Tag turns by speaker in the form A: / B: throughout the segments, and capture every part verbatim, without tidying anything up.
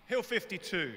A: Hill fifty-two.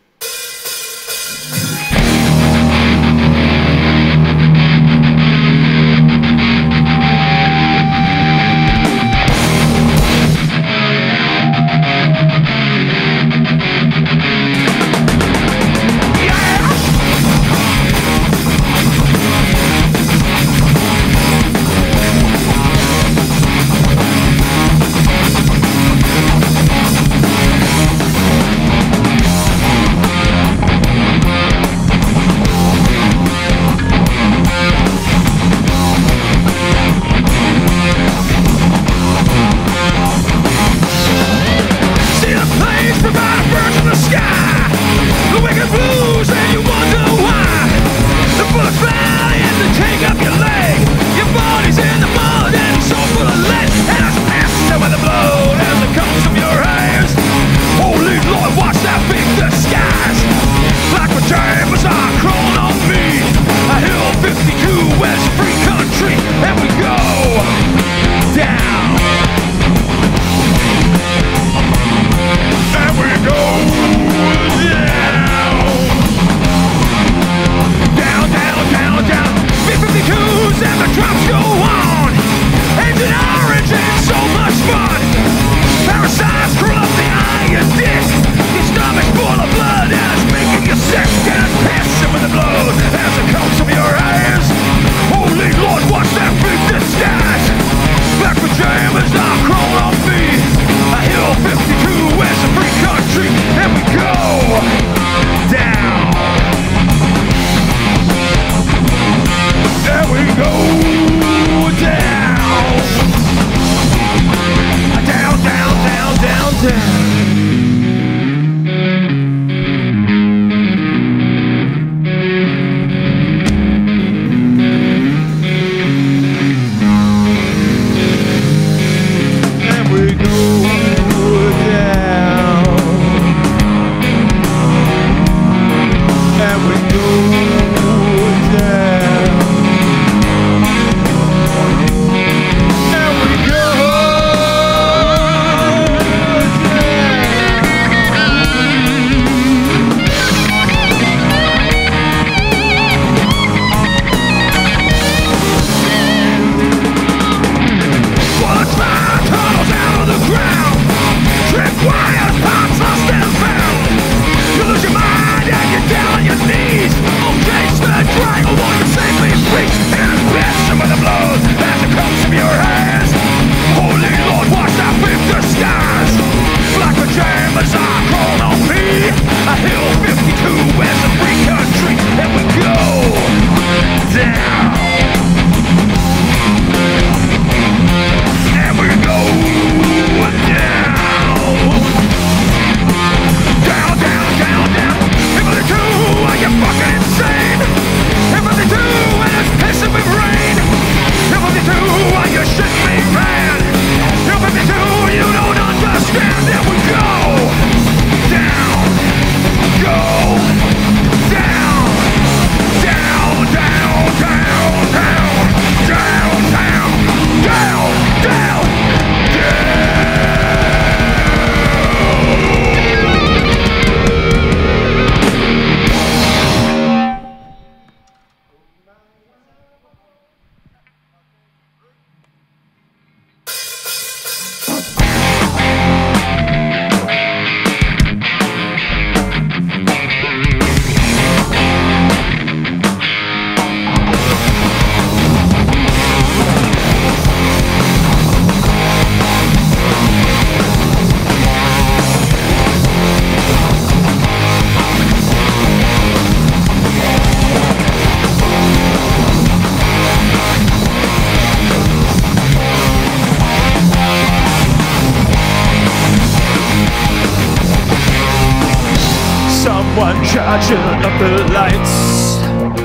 B: Charging up the lights,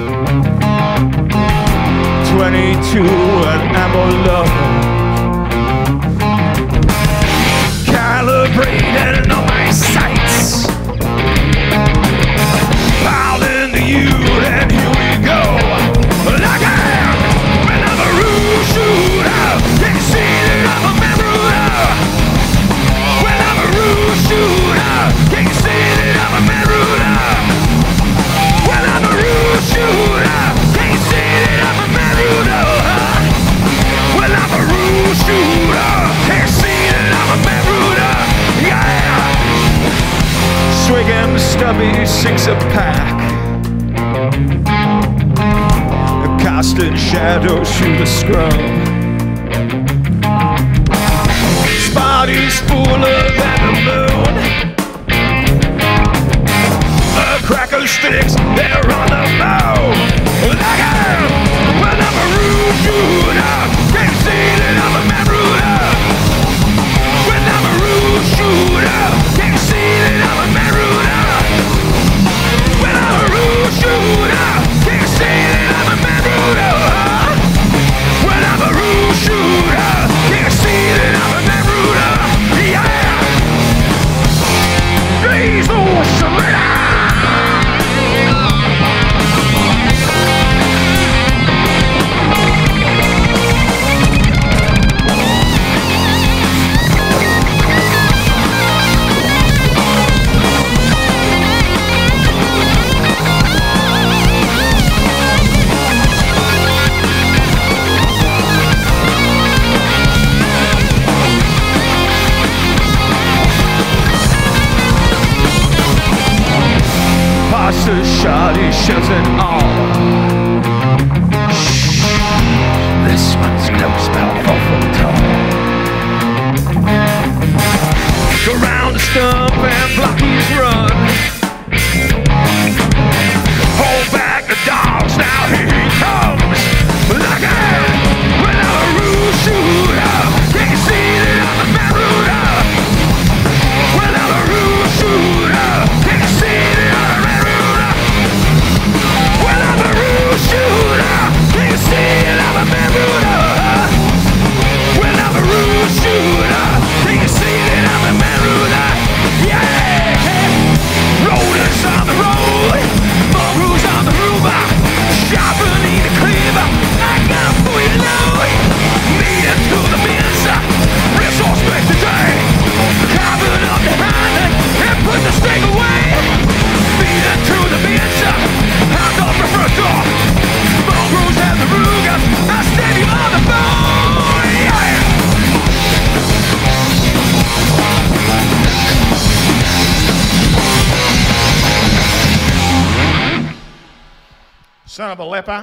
B: twenty-two and ammo low, calibrating on my sights, piling the you and here we go. Like I am another roof shooter, can you see that I'm a member of? When I'm a roof shooter, can you see six a pack, casting shadows through the scrub. Spotty's full of the moon. The cracker sticks, they're on the move. Like hell, when I'm a rude shooter, can't see that I'm a man ruler. When I'm a rude shooter, can't see that I'm a man ruler. When I'm a rude shooter, can't see that I'm a man ruler. When I'm a rude shooter, can't see that I'm a man ruler. Yeah, please, oh, surrender. Pasta shoddy shells and all. Shh, this one's close, about four foot tall. Go round the stump and block his run. Hold back the dogs, now here he comes. Like hell, when I'm a rude shooter, can't you see that I'm a man ruler? When I'm a rude shooter, can't you see that I'm a man ruler? When I'm a rude shooter, can't you see that I'm a man ruler? When I'm a rude shooter, can't you see that I'm a man ruler? Yeah! Rollers on the road, mongrels on the roof, sharper need a cleaver, I got a fully load, leading to the bins, resource back today, carving up the hand and put the stake away, feeding to the bins, hand off the front door, mongrels and the Rugers, I stand you on the bone, yeah! Son of a leper.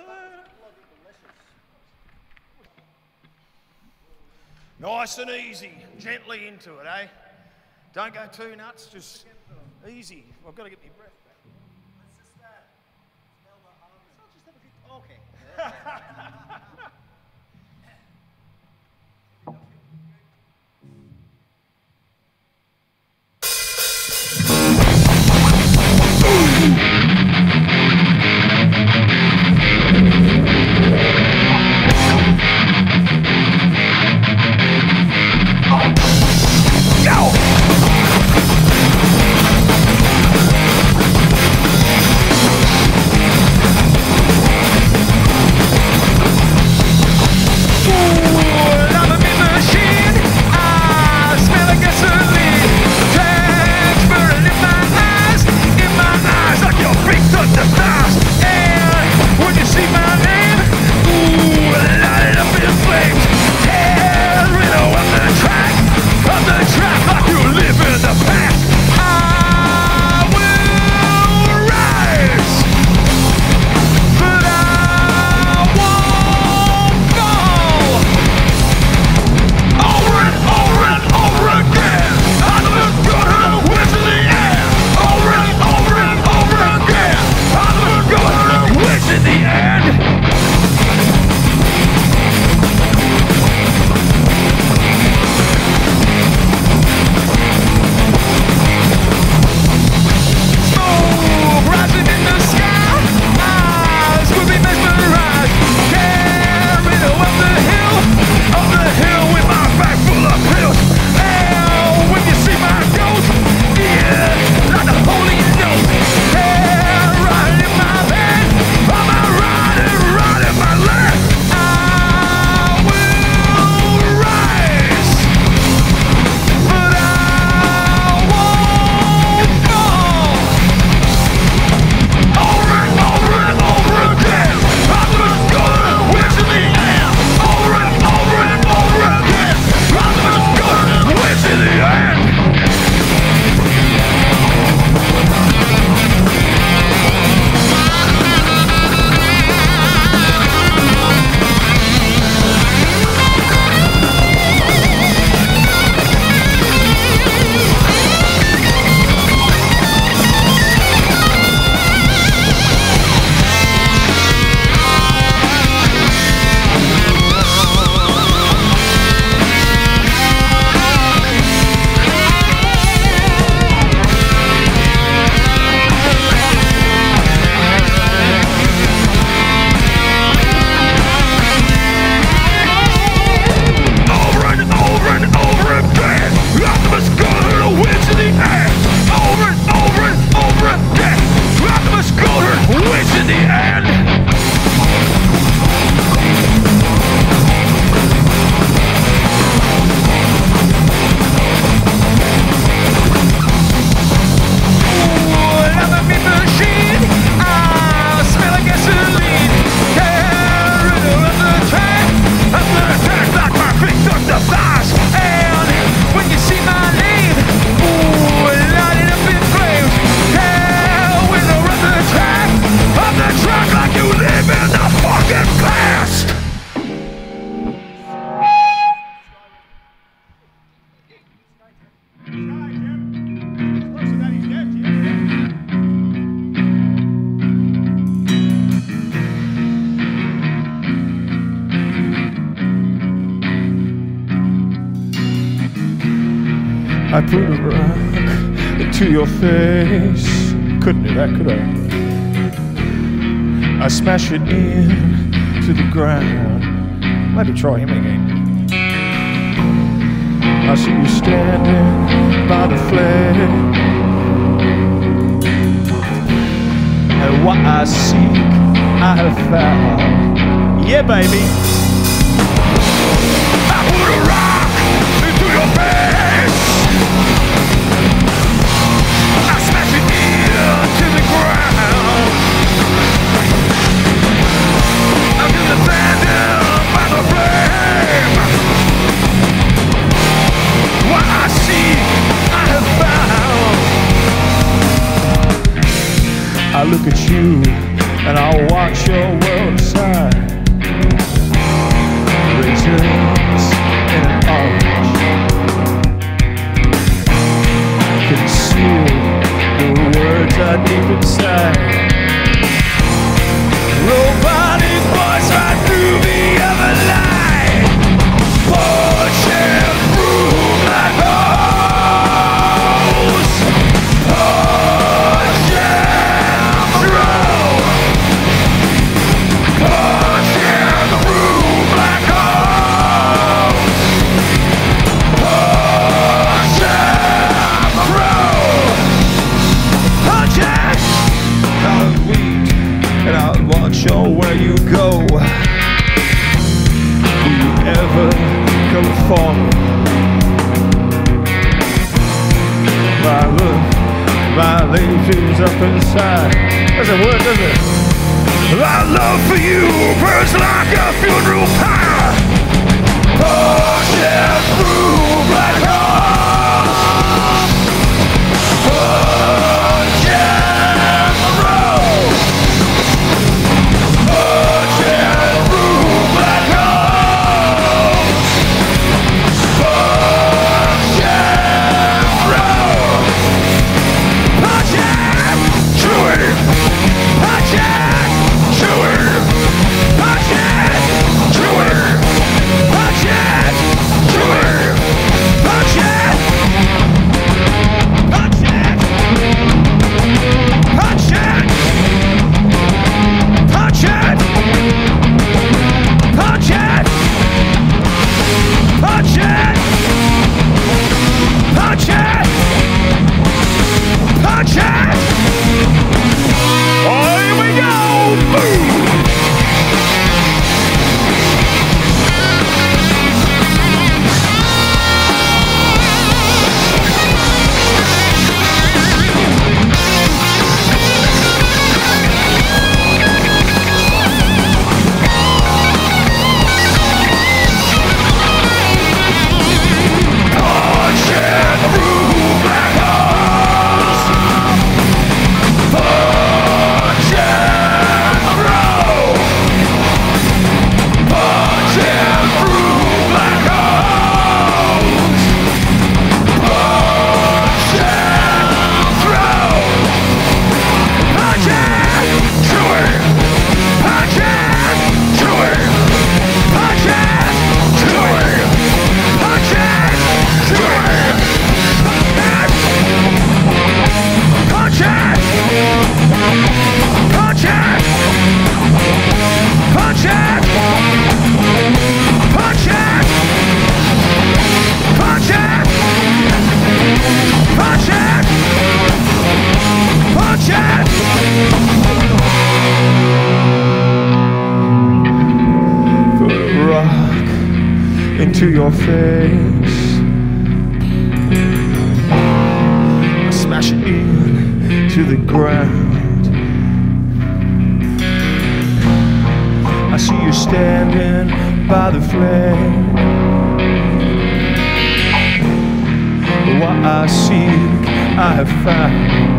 A: Nice and easy, gently into it, eh? Don't go too nuts, just easy. I've got to get my breath back.
C: Let's just uh, smell the harmony. I'll just have a good... Okay.
A: I put a rock to your face. Couldn't do that, could I? I smash it in to the ground. Maybe try him again. I see you standing by the flame, and what I seek, I have found. Yeah, baby. I put a rock into your face. I smash it into the ground. I'm gonna stand by the flame. What I see, I have found. I look at you and I watch your world aside.
D: go? Will you ever come for me? My love, my lady's up inside. Doesn't work, does it? My love for you burns like a funeral pyre, pushing through black holes, punching through, punching through black holes, punching through, punching, chewing, punching, chewing, punching, chewing, punching, chewing, punching, punching, punching, punching, punching, punching, punching, punching. Oh, here we go! Boom! Punching through black holes, punching through, punching through black holes, punching through, punching, chewing, punching, chewing, punching, chewing, punching, chewing, punching, punching, punching, punching, punching, punching, punching. Put a rock into your face, smash it in to the ground. I see you standing by the flame. What I seek, I have found.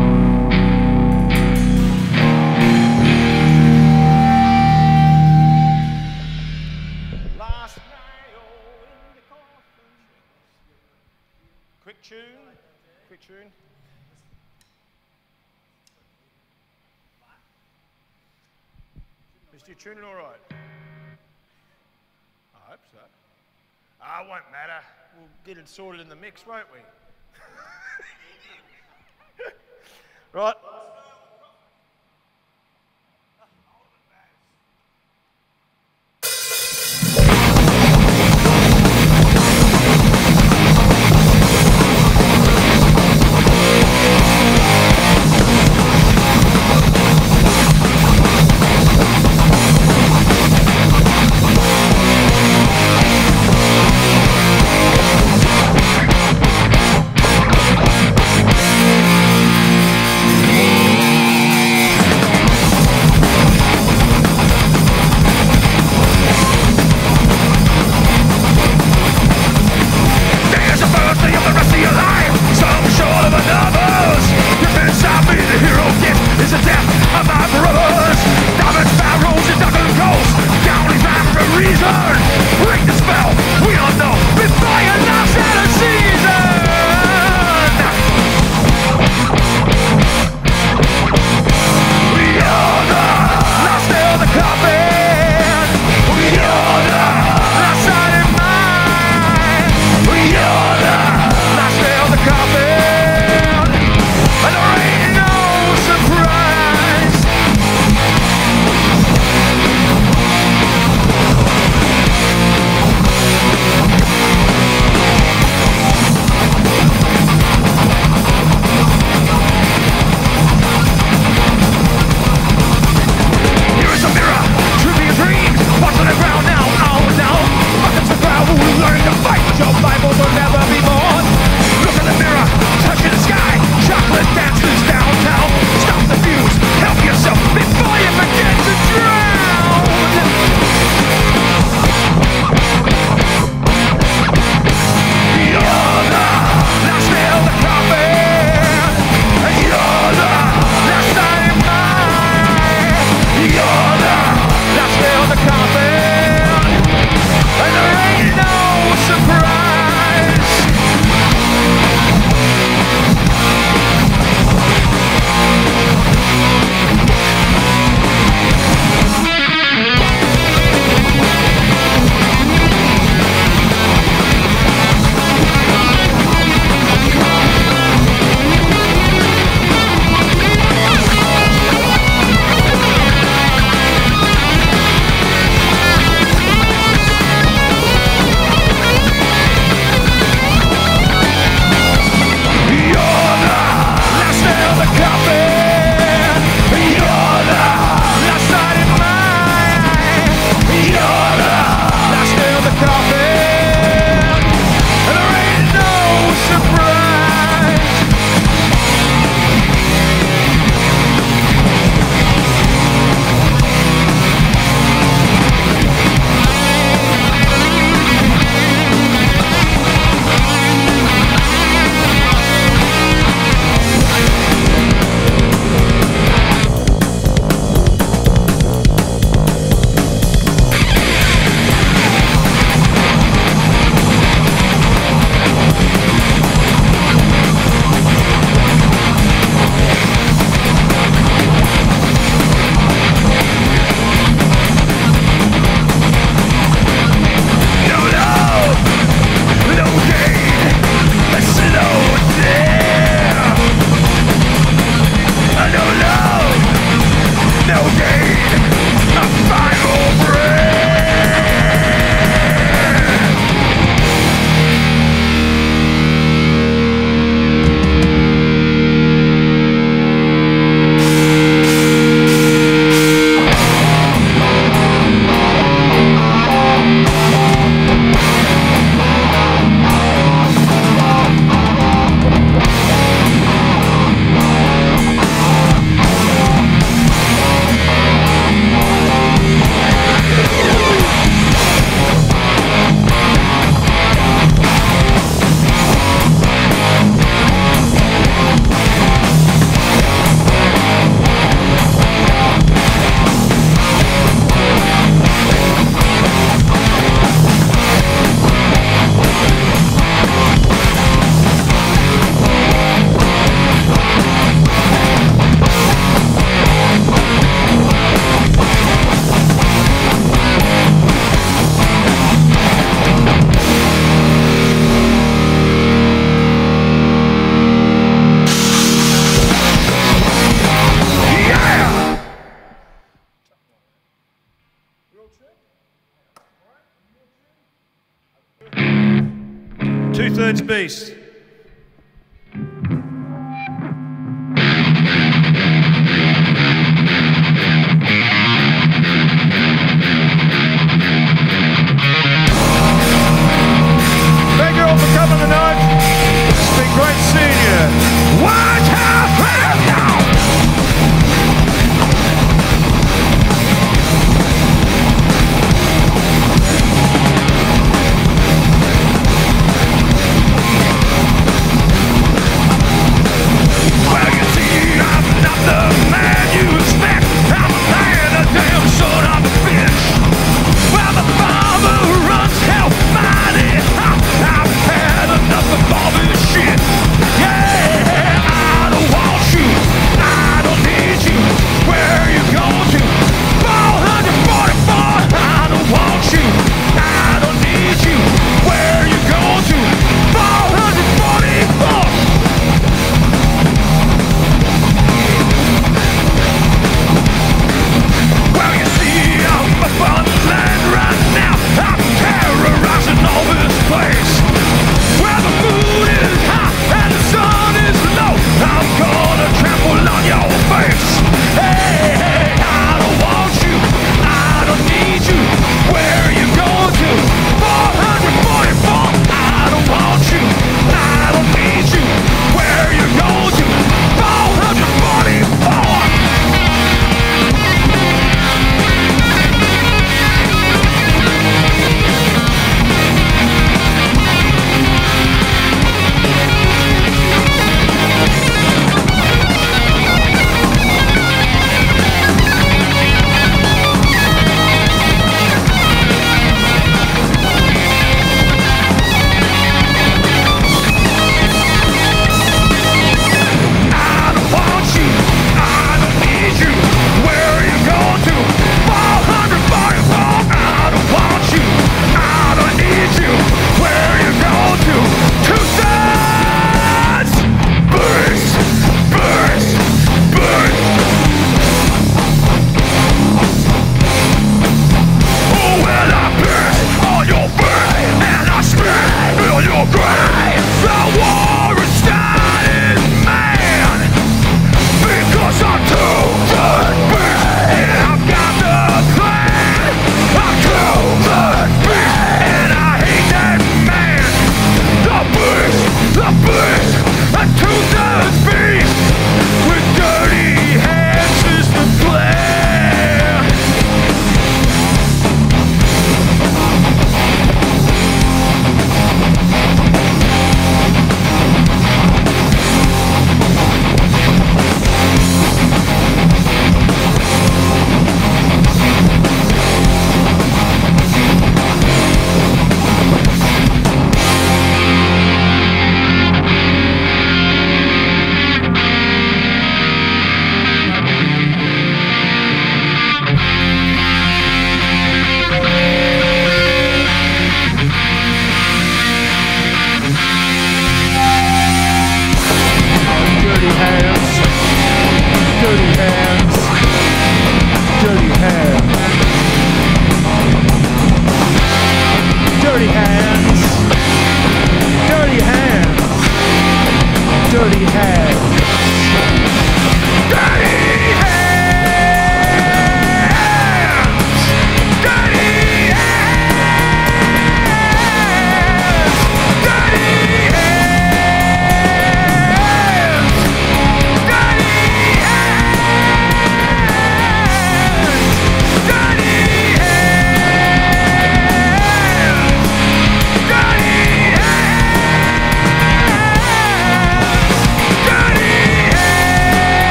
A: Last nail in the coffin. Quick tune. Quick tune. Is your tuning all right? I hope so. Ah, it won't matter. We'll get it sorted in the mix, won't we? Right.
B: Thank
D: Two-thirds beast. Thank you all for coming tonight. It's been great seeing you. Watch out for now.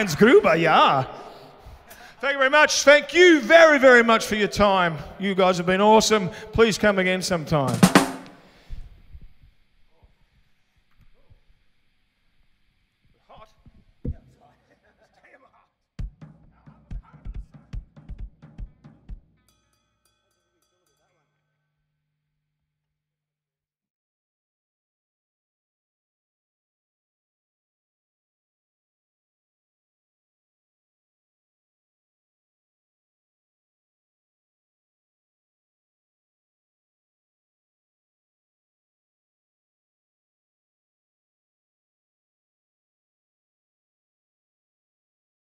D: Hans Gruber, yeah. Thank you very much. Thank you very, very much for your time. You guys have been awesome. Please come again sometime.